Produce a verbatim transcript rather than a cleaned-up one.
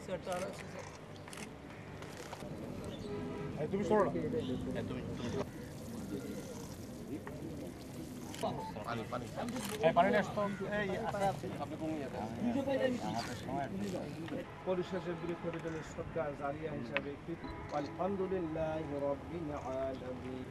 তুমি সরো না। পানি পানি এই পানি নিয়ে আসতো। এই আপনি কোন নিয়ে যান? পরিশেষে বৃক্ষরোপণের সদকা জারিয়া হিসাবে আলহামদুলিল্লাহি রাব্বিল আলামিন।